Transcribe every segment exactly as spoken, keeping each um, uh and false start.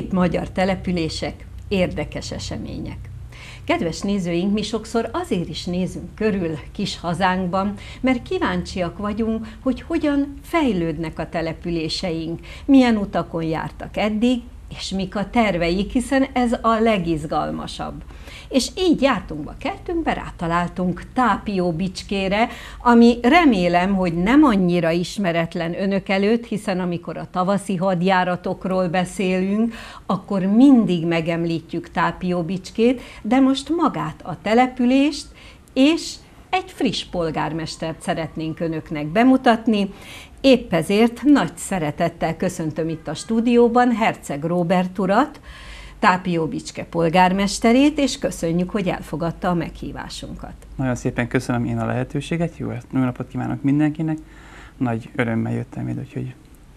Szép magyar települések, érdekes események. Kedves nézőink, mi sokszor azért is nézünk körül kis hazánkban, mert kíváncsiak vagyunk, hogy hogyan fejlődnek a településeink, milyen utakon jártak eddig, és mik a terveik, hiszen ez a legizgalmasabb. És így jártunk be a kertünkbe, rátaláltunk Tápió-Bicskére, ami remélem, hogy nem annyira ismeretlen önök előtt, hiszen amikor a tavaszi hadjáratokról beszélünk, akkor mindig megemlítjük Tápió-Bicskét, de most magát a települést és egy friss polgármestert szeretnénk önöknek bemutatni. Épp ezért nagy szeretettel köszöntöm itt a stúdióban Herceg Róbert urat, Tápió-Bicske polgármesterét, és köszönjük, hogy elfogadta a meghívásunkat. Nagyon szépen köszönöm én a lehetőséget, jó, jó napot kívánok mindenkinek, nagy örömmel jöttem ide, úgyhogy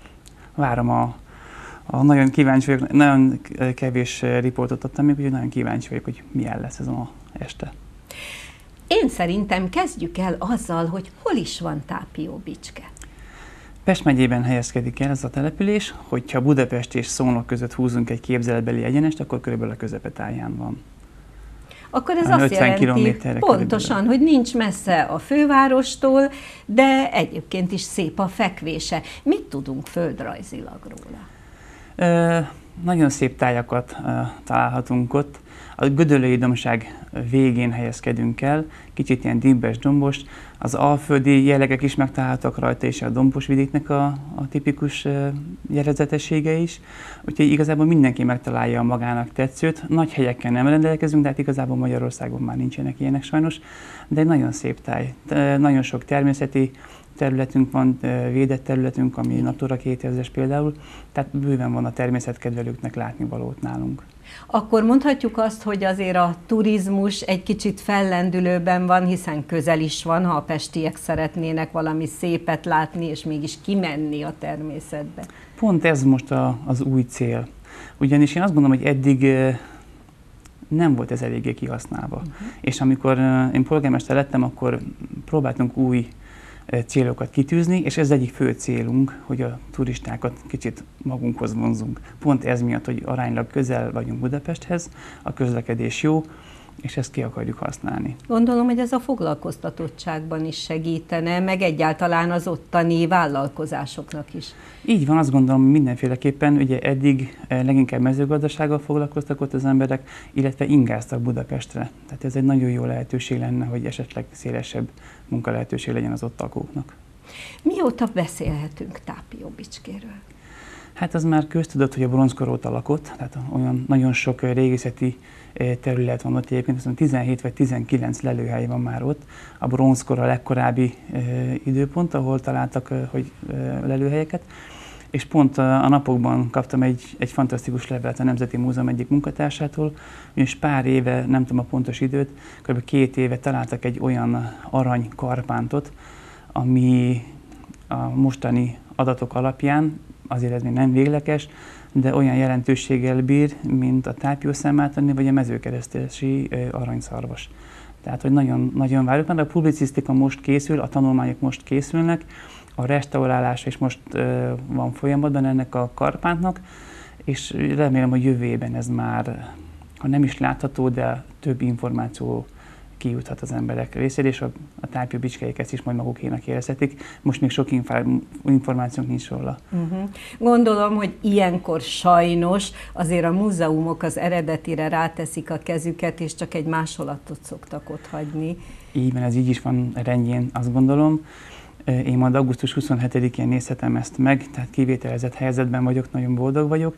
várom a, a nagyon kíváncsi vagyok, nagyon kevés riportot adtam még, úgyhogy nagyon kíváncsi vagyok, hogy milyen lesz ez a este. Én szerintem kezdjük el azzal, hogy hol is van Tápió-Bicske. Pest megyében helyezkedik el ez a település, hogyha Budapest és Szolnok között húzunk egy képzeletbeli egyenest, akkor körülbelül a közepetáján van. Akkor ez azt jelenti pontosan, hogy nincs messze a fővárostól, de egyébként is szép a fekvése. Mit tudunk földrajzilag róla? Ö, nagyon szép tájakat ö, találhatunk ott. A Gödöllői dombság végén helyezkedünk el, kicsit ilyen dimbes, dombos. Az alföldi jellegek is megtalálhatók rajta, és a dombos vidéknek a, a tipikus uh, jellegzetessége is. Úgyhogy igazából mindenki megtalálja a magának tetszőt. Nagy helyekkel nem rendelkezünk, de hát igazából Magyarországon már nincsenek ilyenek sajnos. De egy nagyon szép táj. Nagyon sok természeti területünk van, védett területünk, ami Natura kétezres például. Tehát bőven van a természetkedvelőknek látnivalót nálunk. Akkor mondhatjuk azt, hogy azért a turizmus egy kicsit fellendülőben van, hiszen közel is van, ha a pestiek szeretnének valami szépet látni, és mégis kimenni a természetbe. Pont ez most a, az új cél. Ugyanis én azt gondolom, hogy eddig nem volt ez eléggé kihasználva. Uh-huh. És amikor én polgármester lettem, akkor próbáltunk új célokat kitűzni, és ez egyik fő célunk, hogy a turistákat kicsit magunkhoz vonzunk. Pont ez miatt, hogy aránylag közel vagyunk Budapesthez, a közlekedés jó, és ezt ki akarjuk használni. Gondolom, hogy ez a foglalkoztatottságban is segítene, meg egyáltalán az ottani vállalkozásoknak is. Így van, azt gondolom, mindenféleképpen, ugye eddig leginkább mezőgazdasággal foglalkoztak ott az emberek, illetve ingáztak Budapestre. Tehát ez egy nagyon jó lehetőség lenne, hogy esetleg szélesebb munkalehetőség legyen az ott lakóknak. Mióta beszélhetünk Tápió-Bicskéről? Hát az már köztudott, hogy a bronzkor óta lakott, tehát olyan nagyon sok régészeti terület van ott egyébként, azt tizenhét vagy tizenkilenc lelőhely van már ott. A bronzkor a legkorábbi e, időpont, ahol találtak e, hogy, e, lelőhelyeket. És pont a, a napokban kaptam egy, egy fantasztikus levelet a Nemzeti Múzeum egyik munkatársától, és pár éve, nem tudom a pontos időt, kb. két éve találtak egy olyan arany karpántot, ami a mostani adatok alapján, azért ez még nem végleges, de olyan jelentőséggel bír, mint a tápiószámátani vagy a mezőkeresztesi aranyszarvas. Tehát, hogy nagyon, nagyon várjuk, mert a publicisztika most készül, a tanulmányok most készülnek, a restaurálása is most uh, van folyamatban ennek a karpántnak, és remélem, hogy jövő évben ez már, ha nem is látható, de több információ kijuthat az emberek részére, és a, a Tápió-Bicskeiek ezt is majd magukénak érezhetik. Most még sok információnk nincs róla. Uh-huh. Gondolom, hogy ilyenkor sajnos azért a múzeumok az eredetire ráteszik a kezüket, és csak egy másolatot szoktak ott hagyni. Így van, ez így is van rendjén, azt gondolom. Én majd augusztus huszonhetedikén nézhetem ezt meg, tehát kivételezett helyzetben vagyok, nagyon boldog vagyok.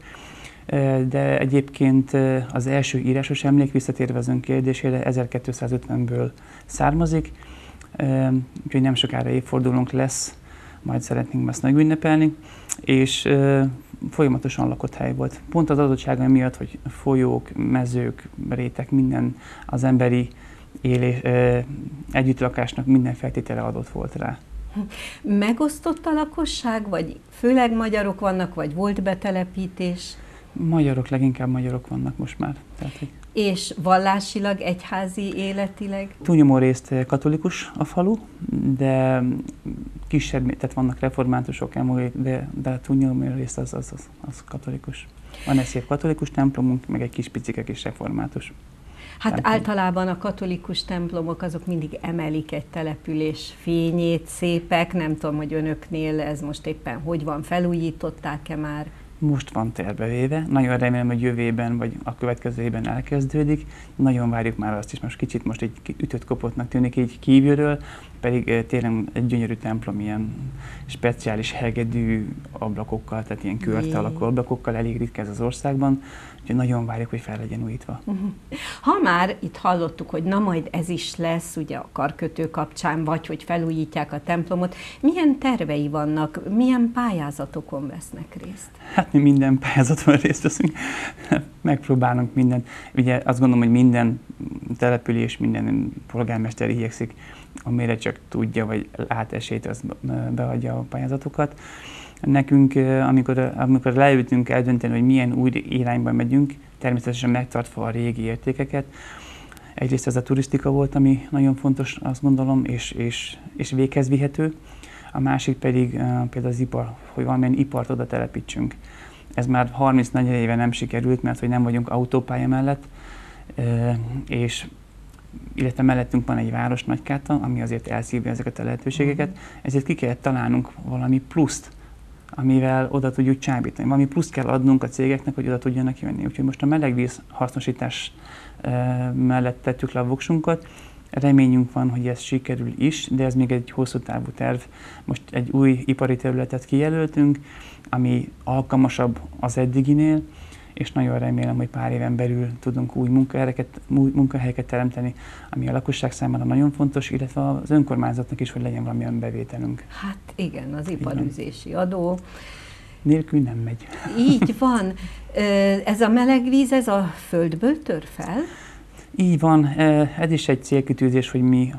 De egyébként az első írásos emlék, visszatérve az ön kérdésére, ezerkétszázötvenből származik, úgyhogy nem sokára évfordulónk lesz, majd szeretnénk ezt megünnepelni, és folyamatosan lakott hely volt. Pont az adottsága miatt, hogy folyók, mezők, rétek, minden az emberi élés, együttlakásnak minden feltétele adott volt rá. Megosztott a lakosság, vagy főleg magyarok vannak, vagy volt betelepítés? Magyarok, leginkább magyarok vannak most már. Tehát, hogy És vallásilag, egyházi életileg? Túlnyomó részt katolikus a falu, de kisebb, tehát vannak reformátusok, de, de a túlnyomó rész az, az, az, az katolikus. Van egy szép katolikus templomunk, meg egy kis picike kis református. Hát templom. Általában a katolikus templomok azok mindig emelik egy település fényét, szépek. Nem tudom, hogy önöknél ez most éppen hogy van, felújították-e már? Most van tervevéve, nagyon remélem, hogy jövő évben vagy a következő évben elkezdődik. Nagyon várjuk már azt is, most kicsit most egy ütött kopottnak tűnik így kívülről, pedig tényleg egy gyönyörű templom, ilyen speciális hegedű ablakokkal, tehát ilyen körte alakú ablakokkal, elég ritka ez az országban, úgyhogy nagyon várjuk, hogy fel legyen újítva. Ha már itt hallottuk, hogy na majd ez is lesz, ugye a karkötő kapcsán, vagy hogy felújítják a templomot, milyen tervei vannak, milyen pályázatokon vesznek részt? Hát mi minden pályázaton részt veszünk, megpróbálunk mindent. Ugye azt gondolom, hogy minden település, minden polgármester igyekszik, amire csak tudja, vagy lát esélyt, az beadja a pályázatokat. Nekünk, amikor, amikor leültünk eldönteni, hogy milyen új irányba megyünk, természetesen megtartva a régi értékeket. Egyrészt ez a turisztika volt, ami nagyon fontos, azt gondolom, és, és, és véghez vihető. A másik pedig például az ipar, hogy valamilyen ipart oda telepítsünk. Ez már harminc-negyven éve nem sikerült, mert hogy nem vagyunk autópálya mellett, és illetve mellettünk van egy város, Nagykáta, ami azért elszívja ezeket a lehetőségeket, ezért ki kellett találnunk valami pluszt, amivel oda tudjuk csábítani. Valami pluszt kell adnunk a cégeknek, hogy oda tudjanak jönni. Úgyhogy most a melegvíz hasznosítás mellett tettük le a voksunkat. Reményünk van, hogy ez sikerül is, de ez még egy hosszú távú terv. Most egy új ipari területet kijelöltünk, ami alkalmasabb az eddiginél, és nagyon remélem, hogy pár éven belül tudunk új munkahelyeket, új munkahelyeket teremteni, ami a lakosság számára nagyon fontos, illetve az önkormányzatnak is, hogy legyen valamilyen bevételünk. Hát igen, az iparűzési adó. Nélkül nem megy. Így van. Ez a meleg víz, ez a földből tör fel? Így van. Ez is egy célkitűzés, hogy mi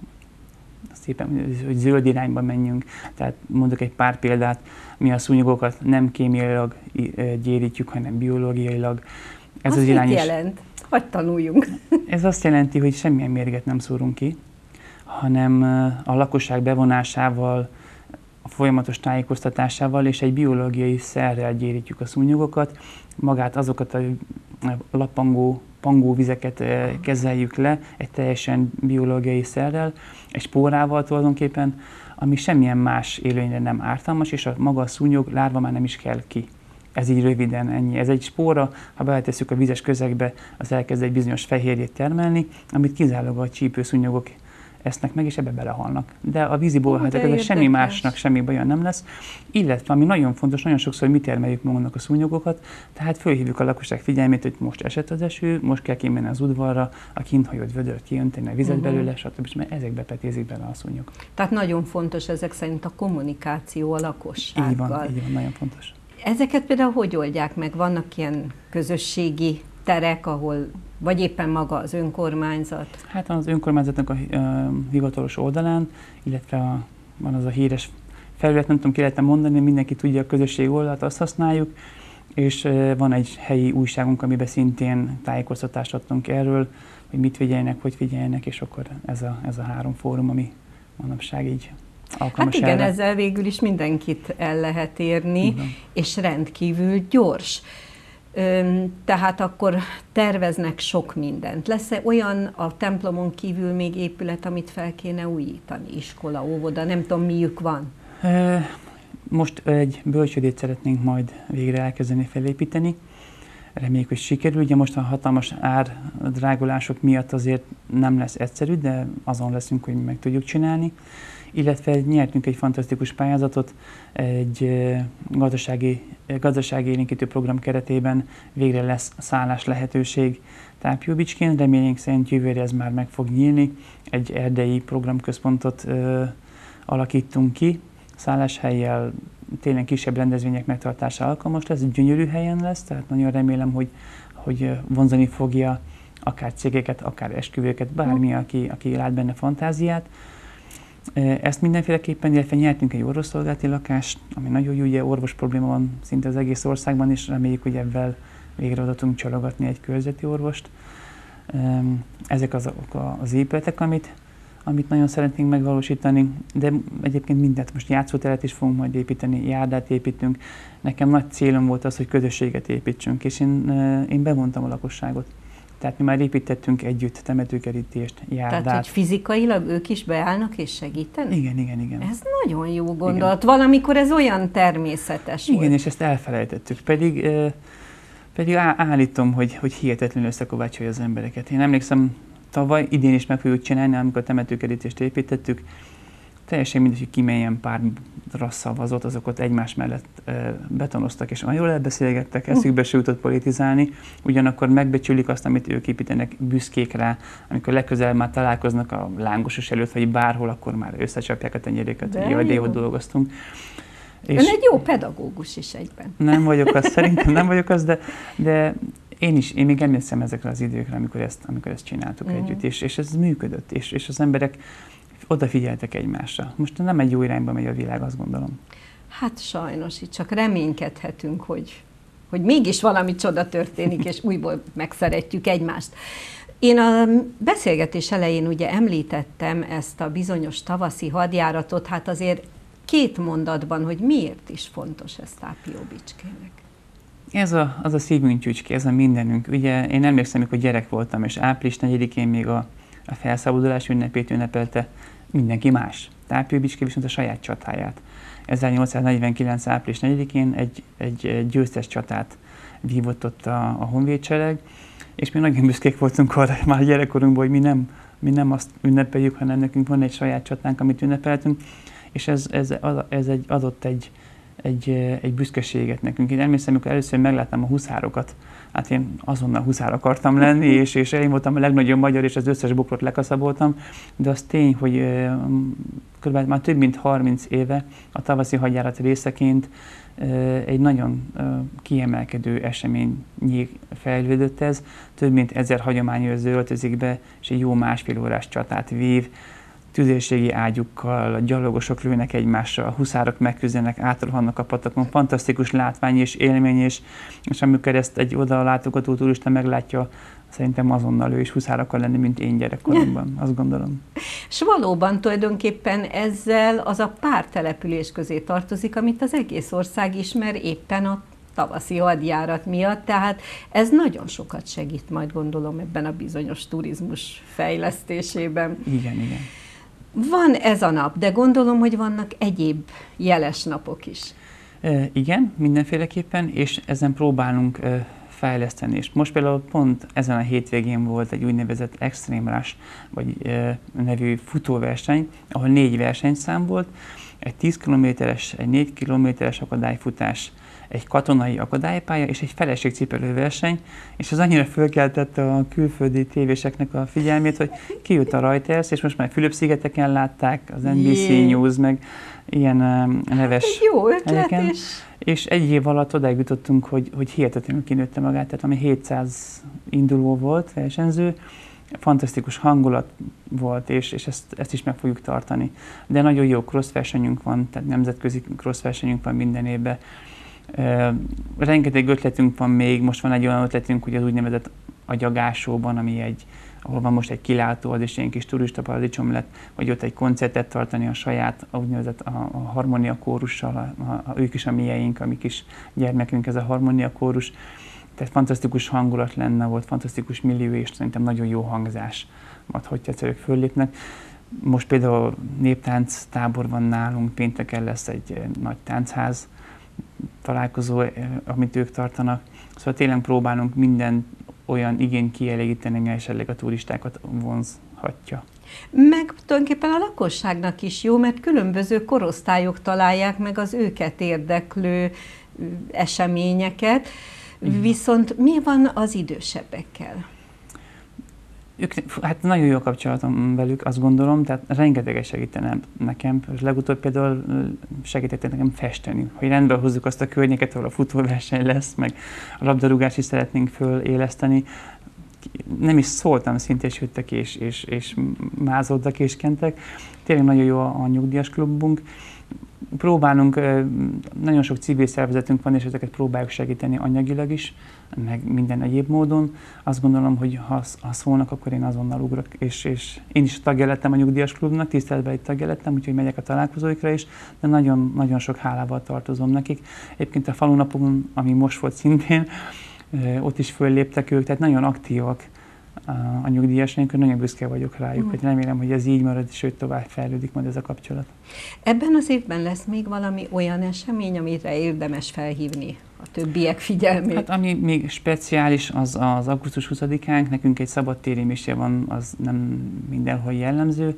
szépen, hogy zöld irányba menjünk. Tehát mondok egy pár példát, mi a szúnyogokat nem kémiailag gyérítjük, hanem biológiailag. Ez az, az irány mit is, jelent? Hogy tanuljunk? Ez azt jelenti, hogy semmilyen mérget nem szórunk ki, hanem a lakosság bevonásával, a folyamatos tájékoztatásával és egy biológiai szerrel gyérítjük a szúnyogokat. Magát azokat a lapangó, pangó vizeket kezeljük le egy teljesen biológiai szerrel, egy spórával tulajdonképpen, ami semmilyen más élőlényre nem ártalmas, és a maga a szúnyog lárva már nem is kell ki. Ez így röviden ennyi. Ez egy spóra, ha beletesszük a vizes közegbe, az elkezd egy bizonyos fehérjét termelni, amit kizárólag a csípőszúnyogok esznek meg, és ebbe belehalnak. De a vízi bolhátok, semmi másnak semmi baja nem lesz. Illetve, ami nagyon fontos, nagyon sokszor mi termeljük magunknak a szúnyogokat, tehát fölhívjuk a lakosság figyelmét, hogy most esett az eső, most kell kimenni az udvarra, a kinthajót vödört kiönteni a vizet uh-huh. belőle, stb. Mert ezekbe petézik bele a szúnyog. Tehát nagyon fontos ezek szerint a kommunikáció a lakossággal. Így van, így van, nagyon fontos. Ezeket például hogy oldják meg? Vannak ilyen közösségi terek, ahol vagy éppen maga az önkormányzat? Hát az önkormányzatnak a uh, hivatalos oldalán, illetve a, van az a híres felület, nem tudom, ki lehetne mondani, mindenki tudja a közösségi oldalt, azt használjuk, és uh, van egy helyi újságunk, amiben szintén tájékoztatást adtunk erről, hogy mit figyeljenek, hogy figyeljenek, és akkor ez a, ez a három fórum, ami manapság így alkalmas. Hát igen, erre. ezzel végül is mindenkit el lehet érni, igen. És rendkívül gyors. Tehát akkor terveznek sok mindent. Lesz-e olyan a templomon kívül még épület, amit fel kéne újítani? Iskola, óvoda, nem tudom, miük van? Most egy bölcsődét szeretnénk majd végre elkezdeni felépíteni. Reméljük, hogy sikerül. Ugye most a hatalmas árdrágulások miatt azért nem lesz egyszerű, de azon leszünk, hogy meg tudjuk csinálni. Illetve nyertünk egy fantasztikus pályázatot, egy gazdasági, gazdasági élénkítő program keretében végre lesz szállás lehetőség Tápjóbicskén. Reményünk szerint jövőre ez már meg fog nyílni. Egy erdei programközpontot ö, alakítunk ki, szálláshelyjel, tényleg kisebb rendezvények megtartása alkalmas lesz, gyönyörű helyen lesz, tehát nagyon remélem, hogy, hogy vonzani fogja akár cégeket, akár esküvőket, bármi, aki, aki lát benne fantáziát. Ezt mindenféleképpen, illetve nyertünk egy orvosszolgálati lakást, ami nagyon jó, ugye orvos probléma van szinte az egész országban, és reméljük, hogy ebben végre oda tudunk csalogatni egy körzeti orvost. Ezek azok az épületek, amit, amit nagyon szeretnénk megvalósítani, de egyébként mindent. Most játszóteret is fogunk majd építeni, járdát építünk. Nekem nagy célom volt az, hogy közösséget építsünk, és én, én bevontam a lakosságot. Tehát mi már építettünk együtt temetőkerítést, járdát. Tehát, hogy fizikailag ők is beállnak és segítenek? Igen, igen, igen. Ez nagyon jó gondolat. Igen. Valamikor ez olyan természetes igen, volt. Igen, és ezt elfelejtettük. Pedig, pedig állítom, hogy, hogy hihetetlenül összekovácsolja az embereket. Én emlékszem, tavaly, idén is meg fogjuk csinálni, amikor a temetőkerítést építettük. Teljesen mindegy, hogy ki milyen pártra szavazott, azokat egymás mellett e, betonoztak, és olyan jól elbeszélgettek, eszükbe se jutott politizálni, ugyanakkor megbecsülik azt, amit ők építenek, büszkék rá, amikor legközelebb már találkoznak a lángosos előtt, vagy bárhol, akkor már összecsapják a tenyéréket, hogy jaj, de jót dolgoztunk. Ön egy jó pedagógus is egyben. Nem vagyok az, szerintem nem vagyok az, de, de én is, én még emlékszem ezekre az időkre, amikor ezt, amikor ezt csináltuk mm. együtt, és, és ez működött, és, és az emberek odafigyeltek egymásra. Most nem egy jó irányba megy a világ, azt gondolom. Hát sajnos, itt csak reménykedhetünk, hogy, hogy mégis valami csoda történik, és újból megszeretjük egymást. Én a beszélgetés elején ugye említettem ezt a bizonyos tavaszi hadjáratot, hát azért két mondatban, hogy miért is fontos ez Tápióbicskének. Ez a, az a szívünk csücske, ez a mindenünk. Ugye én emlékszem, amikor gyerek voltam, és április negyedikén még a, a felszabadulás ünnepét ünnepelte mindenki más. Tápióbicské viszont a saját csatáját. ezernyolcszáznegyvenkilenc április negyedikén egy, egy győztes csatát vívott ott a, a honvédsereg, és mi nagyon büszkék voltunk arra már gyerekkorunkban, hogy mi nem, mi nem azt ünnepeljük, hanem nekünk van egy saját csatánk, amit ünnepeltünk, és ez, ez, ez egy, adott egy, egy, egy büszkeséget nekünk. Én emlékszem, amikor először megláttam a huszárokat, hát én azonnal huszár akartam lenni, és, és én voltam a legnagyobb magyar, és az összes bokrot lekaszaboltam, de az tény, hogy uh, kb. Már több mint harminc éve a tavaszi hadjárat részeként uh, egy nagyon uh, kiemelkedő eseménynyé fejlődött ez. Több mint ezer hagyományőrző öltözik be, és egy jó másfél órás csatát vív. Tüzérségi ágyukkal, a gyalogosok lőnek egymásra, a huszárok megküzdenek, átrohannak a patakon, fantasztikus látvány és élmény, és, és amikor ezt egy oda látogató turista meglátja, szerintem azonnal ő is huszár akar lenni, mint én gyerekkoromban, azt gondolom. És valóban tulajdonképpen ezzel az a pár település közé tartozik, amit az egész ország ismer éppen a tavaszi hadjárat miatt, tehát ez nagyon sokat segít majd, gondolom, ebben a bizonyos turizmus fejlesztésében. Igen, igen. Van ez a nap, de gondolom, hogy vannak egyéb jeles napok is. E, igen, mindenféleképpen, és ezen próbálunk e, fejleszteni. És most például pont ezen a hétvégén volt egy úgynevezett Extreme Rush, vagy e, nevű futóverseny, ahol négy versenyszám volt, egy tíz kilométeres, egy négy kilométeres akadályfutás, egy katonai akadálypálya és egy feleségcipelő verseny, és az annyira fölkeltette a külföldi tévéseknek a figyelmét, hogy kijött a Reuters, és most már Fülöp-szigeteken látták, az en bé cé Jé. News, meg ilyen uh, neves hát jó ötlet helyeken. És... és egy év alatt odáig jutottunk, hogy, hogy hihetetlenül kinőtte magát, tehát ami hétszáz induló volt, versenyző, fantasztikus hangulat volt, és, és ezt, ezt is meg fogjuk tartani. De nagyon jó cross versenyünk van, tehát nemzetközi cross versenyünk van minden évben. Uh, rengeteg ötletünk van még, most van egy olyan ötletünk, hogy az úgynevezett Agyagásóban, ami egy, ahol van most egy kilátó, az is ilyen kis turista paradicsom lett, hogy ott egy koncertet tartani a saját, a úgynevezett a, a harmónia kórussal, a, a, a, ők is a mieink, a mi kis gyermekünk, ez a harmónia kórus. Tehát fantasztikus hangulat lenne, volt fantasztikus millió, és szerintem nagyon jó hangzás, majd hogy egyszer ők föllépnek. Most például néptánc tábor van nálunk, pénteken lesz egy nagy táncház találkozó, amit ők tartanak. Szóval tényleg próbálunk minden olyan igényt kielégíteni, ami esetleg a turistákat vonzhatja. Meg tulajdonképpen a lakosságnak is jó, mert különböző korosztályok találják meg az őket érdeklő eseményeket. Igen. Viszont mi van az idősebbekkel? Ők, hát nagyon jó a kapcsolatom velük, azt gondolom, tehát rengeteget segítenek nekem. Legutóbb például segítettek nekem festeni, hogy rendben hozzuk azt a környéket, ahol a futóverseny lesz, meg a labdarúgást is szeretnénk föléleszteni. Nem is szóltam, szinte jöttek és, és, és mázoltak és kentek. Tényleg nagyon jó a, a nyugdíjas klubunk. próbálunk, nagyon sok civil szervezetünk van, és ezeket próbáljuk segíteni anyagilag is, meg minden egyéb módon. Azt gondolom, hogy ha, ha szólnak, akkor én azonnal ugrok, és, és én is tagja lettem a nyugdíjas klubnak, tiszteletbeli tagja lettem, úgyhogy megyek a találkozóikra is, de nagyon, nagyon sok hálával tartozom nekik. Egyébként a falunapon, ami most volt szintén, ott is fölléptek ők, tehát nagyon aktívak a nyugdíjasaink, nagyon büszke vagyok rájuk. Mm. Remélem, hogy ez így marad, sőt tovább fejlődik majd ez a kapcsolat. Ebben az évben lesz még valami olyan esemény, amire érdemes felhívni a többiek figyelmét? Hát ami még speciális, az az augusztus huszadikánk, nekünk egy szabadtéri mise van, az nem mindenhol jellemző,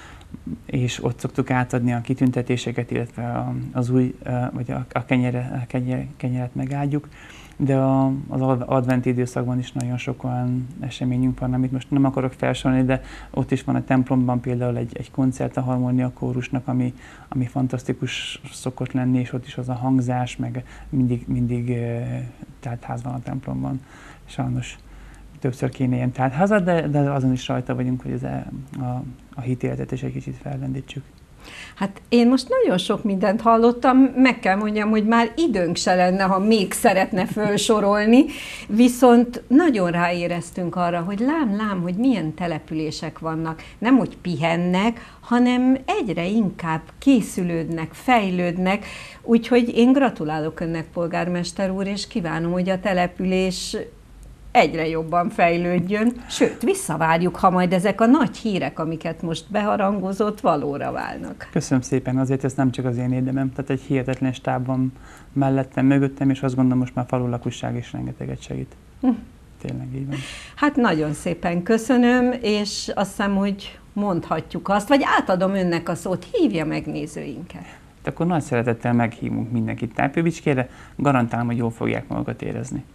és ott szoktuk átadni a kitüntetéseket, illetve az új, vagy a kenyere, kenyere, kenyeret megáldjuk. De a, az adventi időszakban is nagyon sok olyan eseményünk van, amit most nem akarok felsorolni, de ott is van a templomban például egy, egy koncert a Harmónia Kórusnak, ami, ami fantasztikus szokott lenni, és ott is az a hangzás, meg mindig, mindig teltház van a templomban. Sajnos többször kéne ilyen teltházat, de, de azon is rajta vagyunk, hogy az a, a, a hitéletet is egy kicsit fellendítsük. Hát én most nagyon sok mindent hallottam, meg kell mondjam, hogy már időnk se lenne, ha még szeretne felsorolni, viszont nagyon ráéreztünk arra, hogy lám, lám, hogy milyen települések vannak, nem hogy pihennek, hanem egyre inkább készülődnek, fejlődnek, úgyhogy én gratulálok önnek, polgármester úr, és kívánom, hogy a település egyre jobban fejlődjön, sőt, visszavárjuk, ha majd ezek a nagy hírek, amiket most beharangozott, valóra válnak. Köszönöm szépen, azért ez nem csak az én érdemem, tehát egy hihetetlen stáb van mellettem, mögöttem, és azt gondolom, most már falu lakosság is rengeteget segít. Hm. Tényleg így van. Hát nagyon szépen köszönöm, és azt hiszem, hogy mondhatjuk azt, vagy átadom önnek a szót, hívja meg nézőinket. Akkor nagy szeretettel meghívunk mindenkit Tájpőbicskére, garantálom, hogy jól fogják magukat érezni.